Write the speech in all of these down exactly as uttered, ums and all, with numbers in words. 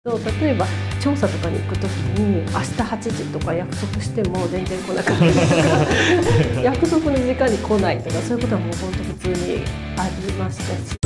例えば調査とかに行くときに明日はちじとか約束しても全然来なかったりとか約束の時間に来ないとかそういうことはもう本当普通にありましたし。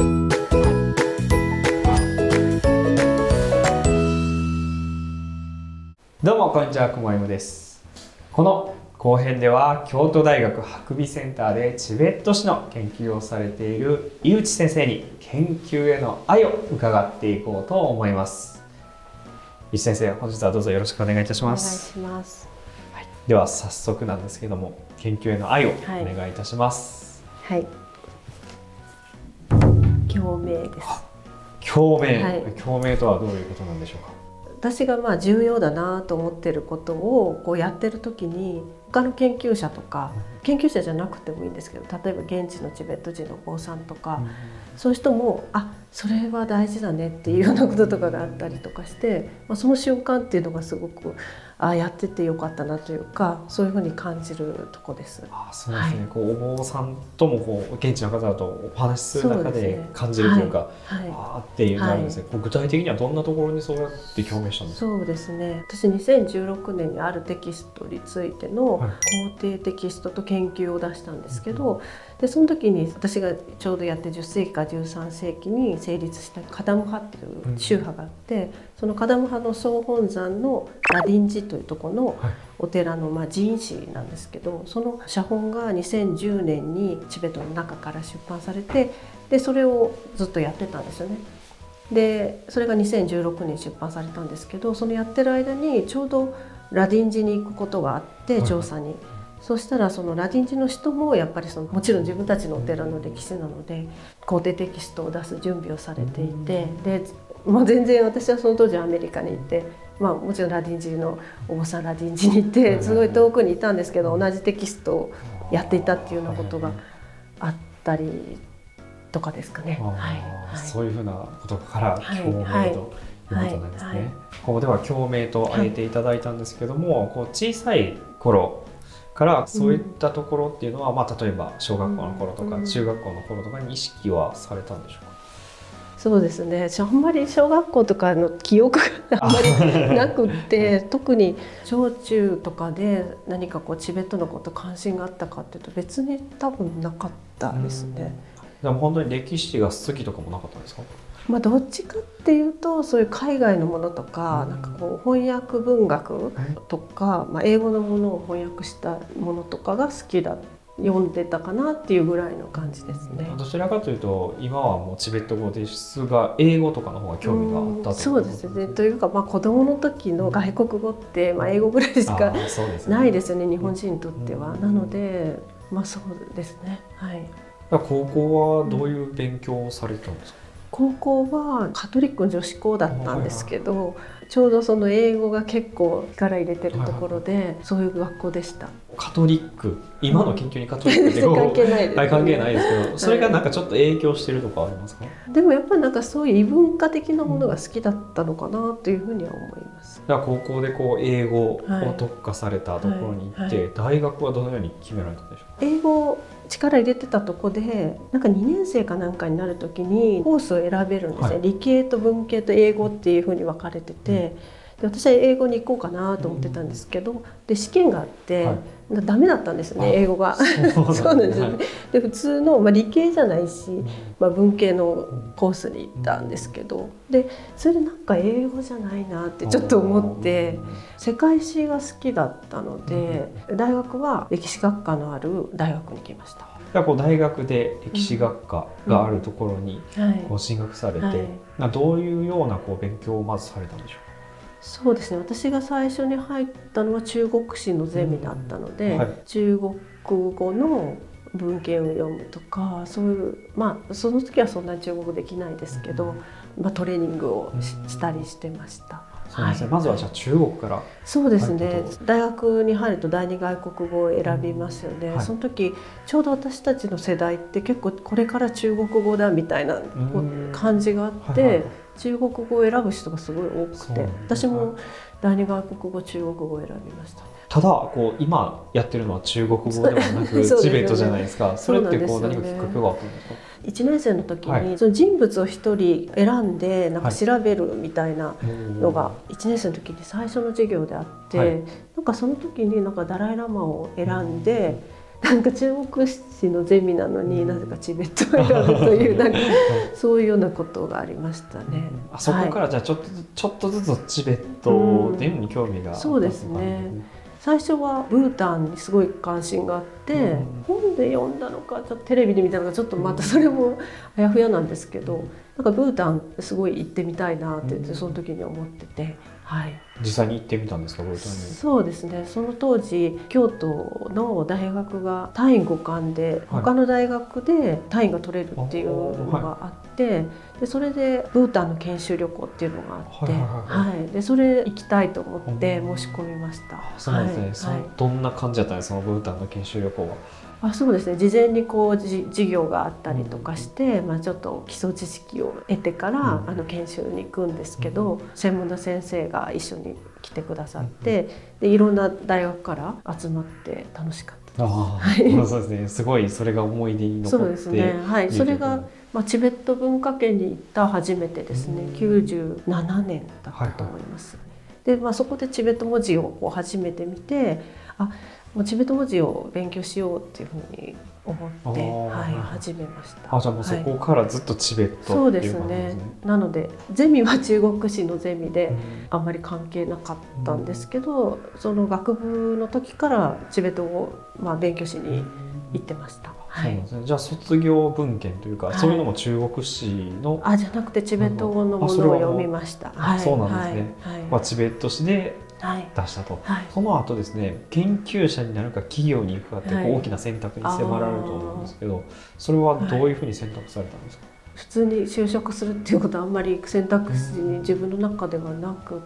どうもこんにちは、くもいむです。この後編では京都大学博美センターでチベット史の研究をされている井内先生に研究への愛を伺っていこうと思います。井内先生、本日はどうぞよろしくお願いいたします。 お願いします。 はい、では早速なんですけども、研究への愛をお願いいたします。 はい、共鳴です。 共鳴、 はい、 共鳴とはどういうことなんでしょうか。 私がまあ重要だなと思っていることをこうやってる時に他の研究者とか研究者じゃなくてもいいんですけど、例えば現地のチベット人のお坊さんとか、うん、そういう人もあそれは大事だねっていうようなこととかがあったりとかして、まあ、その瞬間っていうのがすごくあやっててよかったなというか、そういうふうに感じるとこです。 あそうですね、はい、こうお坊さんともこう現地の方とお話しする中で感じるというか、はいはい、あっていうのがあるんですね、はい、具体的にはどんなところにそうやって共鳴したんですか。 そうですね、私にせんじゅうろくねんにあるテキストについての肯定テキストと研究を出したんですけど、でその時に私がちょうどやってじゅっせいきかじゅうさんせいきに成立したカダム派っていう宗派があって、そのカダム派の総本山のラディン寺というところのお寺のまあ寺院史なんですけど、その写本がにせんじゅうねんにチベットの中から出版されて、でそれをずっとやってたんですよね。でそれがにせんじゅうろくねん出版されたんですけど、そのやってる間にちょうどラディン寺に行くことがあって調査に、はい、そしたらそのラディン寺の人もやっぱりそのもちろん自分たちのお寺の歴史なので肯定テキストを出す準備をされていて、でもう全然私はその当時アメリカにいて、まあ、もちろんラディン寺のお坊さんラディン寺に行ってすごい遠くにいたんですけど、同じテキストをやっていたっていうようなことがあったりとかですかね。 はい、そういうふうなことから共鳴ということなんですね。ここでは共鳴と挙げていただいたんですけども、はい、こう小さい頃からそういったところっていうのは、うん、まあ、例えば小学校の頃とか中学校の頃とかに意識はされたんでしょうか。 そうですね、あんまり小学校とかの記憶があんまりなくって特に小中とかで何かこうチベットのこと関心があったかっていうと別に多分なかったですね。 でも本当に歴史が好きとかもなかったんですか。 まあどっちかっていうとそういう海外のものとか、なんかこう翻訳文学とか、まあ、英語のものを翻訳したものとかが好きだ読んでたかなっていうぐらいの感じですね。 どちらかというと今はもうチベット語ですが英語とかの方が興味があったと。 そうですね、というか、まあ、子どもの時の外国語って、まあ、英語ぐらいしかないですよね、日本人にとっては。なのでまあそうですね、はい。 高校はどういう勉強をされたんですか。 高校はカトリックの女子校だったんですけど、ちょうどその英語が結構力入れてるところで、そういう学校でした。 カトリック、今の研究にカトリックって関係ないです、 ね、関係ないですけど、それがなんかちょっと影響してるとかありますか。 でもやっぱりなんかそういう異文化的なものが好きだったのかなというふうには思います。 だから高校でこう英語を特化されたところに行って、はいはいはい、大学はどのように決められたんでしょうか。 英語力入れてたとこでなんかにねんせいかなんかになる時にコースを選べるんですね、はい、理系と文系と英語っていうふうに分かれてて、で私は英語に行こうかなと思ってたんですけど、で試験があって、はい、ダメだったんですよね、英語が。そうなんですよね。で普通の、まあ、理系じゃないし、まあ、文系のコースに行ったんですけど、でそれでなんか英語じゃないなってちょっと思って、世界史が好きだったので大学は歴史学科のある大学に来ました。 こう大学で歴史学科があるところにこう進学されて、うんはい、どういうようなこう勉強をまずされたんでしょうか。 そうですね、私が最初に入ったのは中国史のゼミだったので、うんはい、中国語の文献を読むとか、そういうまあその時はそんなに中国語できないですけど、まあ、トレーニングを し, したりしてました。 そうですね、はい、まずはじゃあ中国から。 そうですね、大学に入ると第二外国語を選びますよね、はい、その時ちょうど私たちの世代って結構これから中国語だみたいな感じがあって、はいはい、 中国語を選ぶ人がすごい多くて、私も第二外国語中国語を選びましたね。 ただこう今やってるのは中国語ではなくチベットじゃないですか。それってこう何かきっかけがあったんですか？ いちねん生の時に、 はい、 その人物を一人選んでなんか調べるみたいなのがいちねん生の時に最初の授業であって、はい、なんかその時になんかダライラマを選んで、うん、なんか中国史のゼミなのになぜかチベットを選ぶというなんかそういうようなことがありましたね。 あそこからじゃあちょっとずつ、ちょっとずつチベットっていうのに興味があった、 そうですね。最初はブータンにすごい関心があって、うん、本で読んだのかちょっとテレビで見たのかちょっとまたそれもあやふやなんですけど、なんかブータンすごい行ってみたいなってその時に思ってて、はい、 実際に行ってみたんですか？ブータンに。 そうですね。その当時京都の大学が単位互換で、はい、他の大学で単位が取れるっていうのがあって、はい、でそれでブータンの研修旅行っていうのがあって、はい、でそれ行きたいと思って申し込みました。 そうなんですね。はい、どんな感じだったんですか、そのブータンの研修旅行は？ あ、そうですね。事前にこうじ授業があったりとかして、うん、まあちょっと基礎知識を得てから、うん、あの研修に行くんですけど、うん、専門の先生が一緒に来てくださって、うん、でいろんな大学から集まって楽しかったです。 あ、はい、そうですね。すごいそれが思い出に残って。 そうですね。はい。それがまあチベット文化圏に行った初めてですね。うん、きゅうじゅうななねんだったと思います。はいはい、でまあそこでチベット文字をこう初めて見て、あ、もうチベット文字を勉強しようっていうふうに思って、はい、始めました。 あ、じゃあもうそこからずっとチベットっていうそうですね。なのでゼミは中国史のゼミであんまり関係なかったんですけど、うん、その学部の時からチベットをまあ勉強しに行ってました。 はい、そうなんですね。じゃあ卒業文献というか、はい、そういうのも中国史の、 あ、じゃなくてチベット語のものを読みました。 はい、そうなんですね。はいはい、まあ、チベット史で出したと、はい、その後ですね、研究者になるか企業に行くかってこう大きな選択に迫られると思うんですけど、はい、それはどういうふうに選択されたんですか？はい、 普通に就職するっていうことはあんまり選択肢に自分の中ではなくって、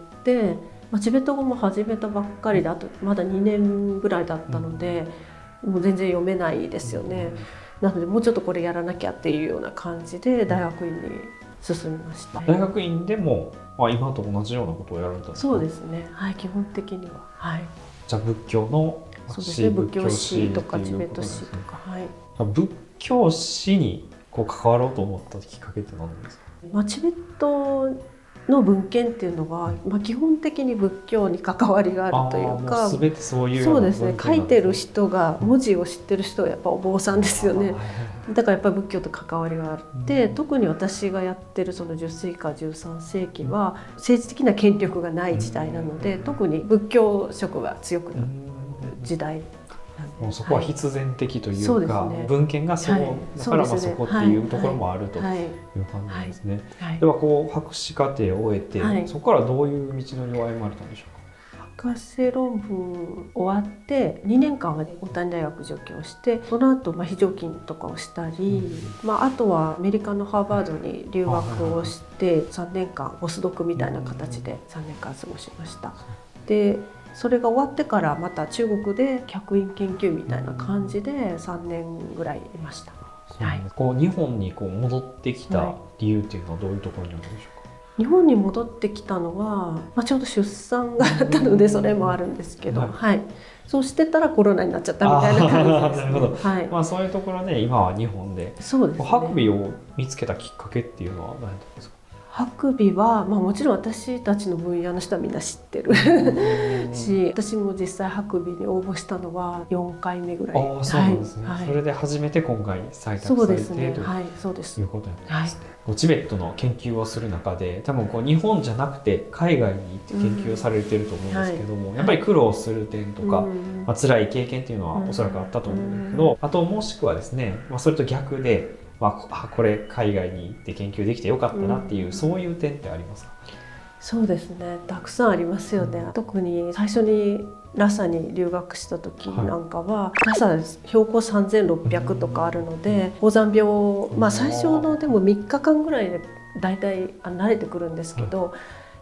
まあ、チベット語も始めたばっかりであとまだにねんぐらいだったので、もう全然読めないですよね。なのでもうちょっとこれやらなきゃっていうような感じで大学院に進みました。 大学院でも、まあ、今と同じようなことをやられたんですか？ そうですね。はい、基本的には。はい。 じゃあ仏教のそうですね、仏教史とかチベット史とか、はい。 仏教史にこう関わろうと思ったきっかけって何ですか？ まあ、チベットの文献っていうのは、まあ、基本的に仏教に関わりがあるというか、 もう全てそういうそうですね、書いてる人が文字を知ってる人はやっぱお坊さんですよね。だからやっぱり仏教と関わりがあって、うん、特に私がやってるそのじゅっ世紀からじゅうさん世紀は政治的な権力がない時代なので、特に仏教色が強くなる時代。 もうそこは必然的というか、はい、文献がそう、はい、だからまあそこっていうところもあるという感じですね。ではこう博士課程を終えて、はい、そこからどういう道のりを歩まれたんでしょうか？ 博士論文終わってにねんかんは大谷大学助教して、その後まあ非常勤とかをしたり、うん、まあ、あとはアメリカのハーバードに留学をしてさんねんかんポスドクみたいな形でさんねんかん過ごしました。でそれが終わってからまた中国で客員研究みたいな感じでさんねんぐらいいました。 はい、こう日本にこう戻ってきた理由っていうのはどういうところにあるんでしょうか？ 日本に戻ってきたのは、まあ、ちょうど出産があったのでそれもあるんですけど、はいはい、そうしてたらコロナになっちゃったみたいな感じです、ね。なるほど。はい、まあそういうところで今は日本で、そうですね、ハクビを見つけたきっかけっていうのは何だったんですか？ ハクビは、まあ、もちろん私たちの分野の人はみんな知ってるし、私も実際ハクビに応募したのはよんかいめぐらい。 ああ、そうなんですね。はい、それで初めて今回採択されて、そうですね、はい、そうです。いうことなんですね。はい、チベットの研究をする中で、多分こう日本じゃなくて海外に行って研究をされてると思うんですけども、うん、はい、やっぱり苦労する点とか、うん、まあ、辛い経験っていうのはおそらくあったと思うんですけど、うん、あともしくはですね、まあ、それと逆で。まあ、これ海外に行って研究できてよかったなっていう、うん、そういう点ってありますか？ そうですね、たくさんありますよね。うん、特に最初にラサに留学した時なんかは、はい、ラサ標高さんぜんろっぴゃくとかあるので、高山病、まあ、最初のでもみっかかんぐらいでだいたい慣れてくるんですけど、はい、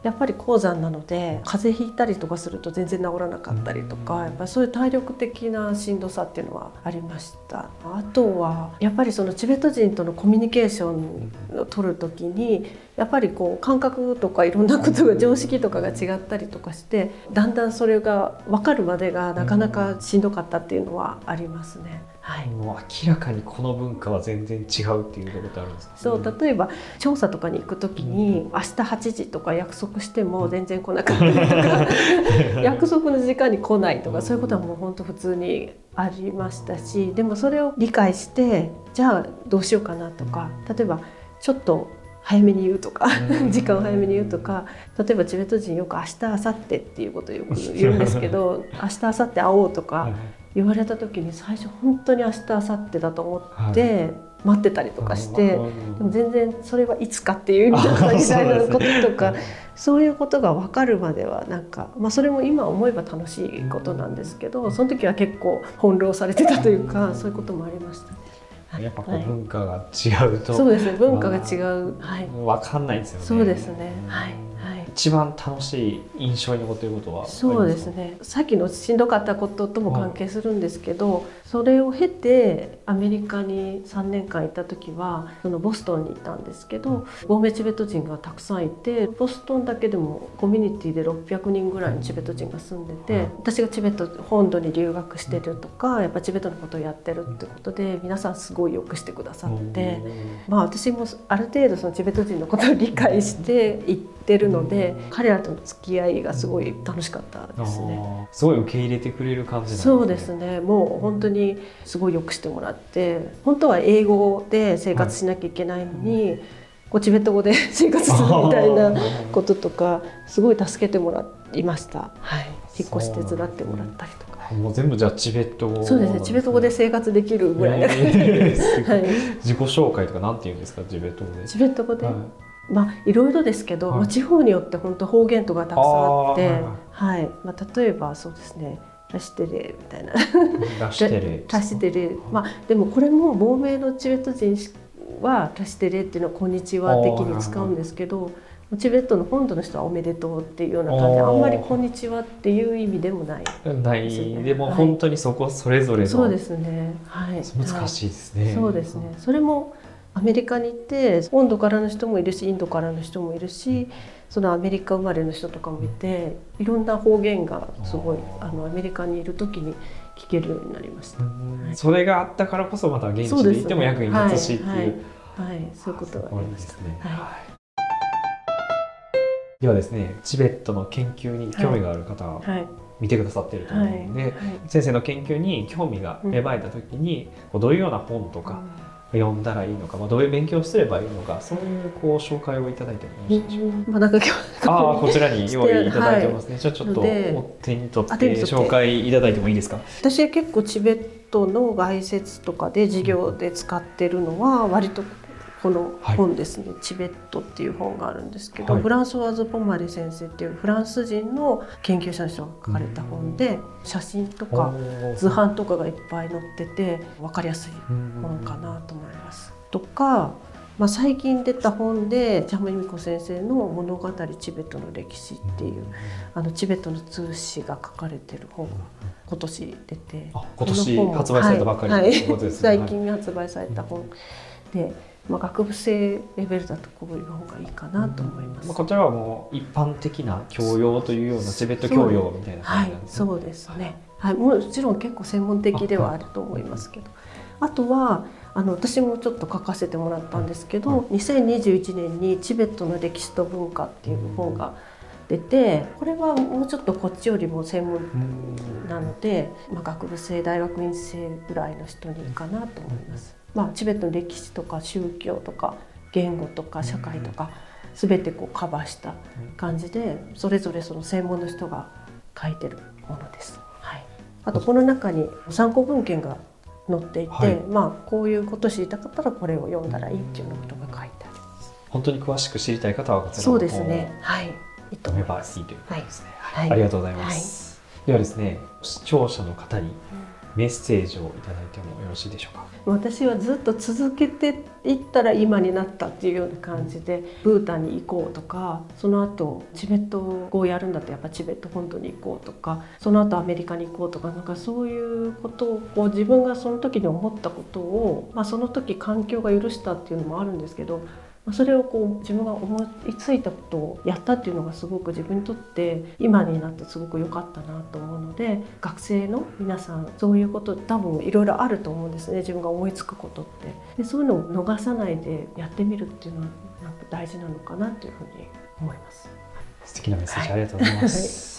やっぱり高山なので風邪ひいたりとかすると全然治らなかったりとか、やっぱりそういう体力的なしんどさっていうのはありました。あとはやっぱりそのチベット人とのコミュニケーションを取る時にやっぱりこう感覚とかいろんなことが常識とかが違ったりとかして、だんだんそれが分かるまでがなかなかしんどかったっていうのはありますね。はい、 もう明らかにこの文化は全然違うっていうことってあるんですか？ そう例えば調査とかに行く時に、うん、明日はちじとか約束しても全然来なかったりとか約束の時間に来ないとか、そういうことはもう本当普通にありましたし、でもそれを理解してじゃあどうしようかなとか、例えばちょっと早めに言うとか時間を早めに言うとか、例えばチベット人よく明日明後日っていうことをよく言うんですけど明日明後日会おうとか言われた時に最初本当に明日明後日だと思って待ってたりとかして、でも全然それはいつかっていう意味だったみたいなこととか、そういうことが分かるまではなんか、まあ、それも今思えば楽しいことなんですけど、その時は結構翻弄されてたというか、そういうこともありましたね。 やっぱこう文化が違うと、 はい、そうですね、文化が違う、 はい、分かんないですよね。 そうですね、はいはい、 一番楽しい印象に残っていることはありますか？ そうですね、さっきのしんどかったこととも関係するんですけど、はい、それを経てアメリカにさんねんかんいた時はそのボストンにいたんですけど、亡命チベット人がたくさんいて、ボストンだけでもコミュニティでろっぴゃくにんぐらいのチベット人が住んでて、はい、私がチベット本土に留学してるとか、やっぱチベットのことをやってるってことで皆さんすごいよくしてくださって、まあ、私もある程度そのチベット人のことを理解して行ってるので、彼らとの付き合いがすごい楽しかったですね。 すごい受け入れてくれる感じなんですね。 そうですね、もう本当にすごいよくしてもらって、本当は英語で生活しなきゃいけないのに、はい、こうチベット語で生活するみたいなこととかすごい助けてもらいました。はい、引っ越し手伝ってもらったりとか。 もう全部じゃあチベット語、ね、 そうですね、チベット語で生活できるぐらいな感じです。はい、 自己紹介とかなんて言うんですか、チベット語で？ チベット語で、はい、まあいろいろですけど、はい、まあ、地方によって本当方言とかたくさんあって、あ、はい、まあ、例えばそうですね、ラシテレみたいなラシテレラシテレ、まあでもこれも亡命のチベット人はラシテレっていうのはこんにちは的に使うんですけど、チベットの本土の人はおめでとうっていうような感じで、あんまりこんにちはっていう意味でもないですね。 ない、でも本当にそこそれぞれの、 そうですね、はい、 難しいですね。 そうですね、それもアメリカに行って本土からの人もいるしインドからの人もいるし、そのアメリカ生まれの人とかもいて、いろんな方言がすごいあのアメリカにいる時に聞けるようになりました。はい、 それがあったからこそまた現地で行っても役に立つしっていう、はいはいはい、そういうことがありました。 ではですね、チベットの研究に興味がある方は、はい、見てくださっていると思うので、はいはい、先生の研究に興味が芽生えた時に、うん、どういうような本とか、うん、読んだらいいのか、まあ、どういう勉強をすればいいのか、そういうこう紹介をいただいてもよろしいでしょうか？うん、まあ、なんか今日あこちらに用意いただいてますね。はい、じゃあちょっとお手に取って紹介いただいてもいいですか？ 私は結構チベットの概説とかで授業で使ってるのは割とこの本ですね、はい、チベットっていう本があるんですけど、はい、フランソワーズ・ポマレ先生っていうフランス人の研究者の人が書かれた本で、写真とか図版とかがいっぱい載ってて分かりやすい本かなと思います。とか、まあ、最近出た本でジャムイミコ先生の物語チベットの歴史っていうあのチベットの通史が書かれてる本が今年出て、 あ、今年発売されたばかりということですね。 最近発売された本で、まあ、学部生レベルだとこういう方がいいかなと思います。 まあ、こちらはもう一般的な教養というようなチベット教養みたいな感じなんですね。 そうですね、はい、もちろん結構専門的ではあると思いますけど、あとはあの私もちょっと書かせてもらったんですけど、にせんにじゅういちねんにチベットの歴史と文化っていう本が出て、これはもうちょっとこっちよりも専門なので、まあ、学部生大学院生ぐらいの人にいいかなと思います。まあ、チベットの歴史とか宗教とか言語とか社会とか全てこうカバーした感じで、それぞれその専門の人が書いてるものです。はい、あとこの中に参考文献が載っていて、はい、まあこういうこと知りたかったらこれを読んだらいいっていうようなことが書いてあります。 本当に詳しく知りたい方はこちらのそうですね、はい、 いいと思います。いいということですね。はい、ありがとうございます。はい、ではですね、視聴者の方にメッセージをいただいてもよろしいでしょうか。 私はずっと続けていったら今になったっていうような感じで、ブータンに行こうとか、その後チベット語をやるんだったらやっぱチベット本土に行こうとか、その後アメリカに行こうとか、なんかそういうことをこう自分がその時に思ったことを、まあ、その時環境が許したっていうのもあるんですけど、それをこう自分が思いついたことをやったっていうのがすごく自分にとって今になってすごく良かったなと思うので、学生の皆さんそういうこと多分いろいろあると思うんですね、自分が思いつくことって。でそういうのを逃さないでやってみるっていうのはなんか大事なのかなというふうに思います。 素敵なメッセージありがとうございます、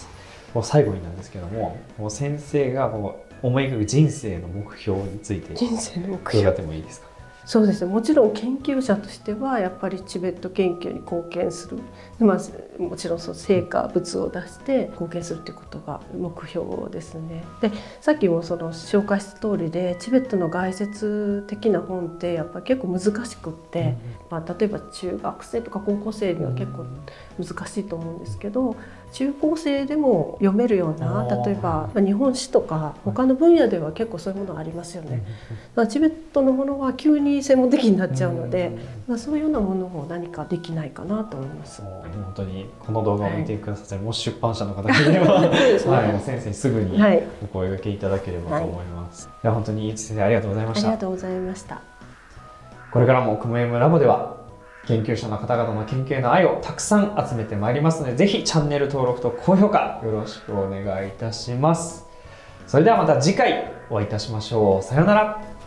はい、もう最後になんですけども、もう先生がこう思い描く人生の目標について人生の目標伺ってもいいですか。 そうですね、もちろん研究者としてはやっぱりチベット研究に貢献する、まあ、もちろんその成果物を出して貢献するということが目標ですね。でさっきもその紹介した通りで、チベットの概説的な本ってやっぱり結構難しくって、うん、まあ、例えば中学生とか高校生には結構難しいと思うんですけど、中高生でも読めるような、例えば日本史とか他の分野では結構そういうものありますよね。だからチベットのものは急に専門的になっちゃうので、まあ、そういうようなものも何かできないかなと思います。 本当にこの動画を見てくださって、はい、もし出版社の方がいれば、はい、先生にすぐにお声掛けいただければと思います。はい、では本当に井内先生ありがとうございました。 ありがとうございました。 これからもクムエムラボでは研究者の方々の研究への愛をたくさん集めてまいりますので、ぜひチャンネル登録と高評価よろしくお願いいたします。それではまた次回お会いいたしましょう。さようなら。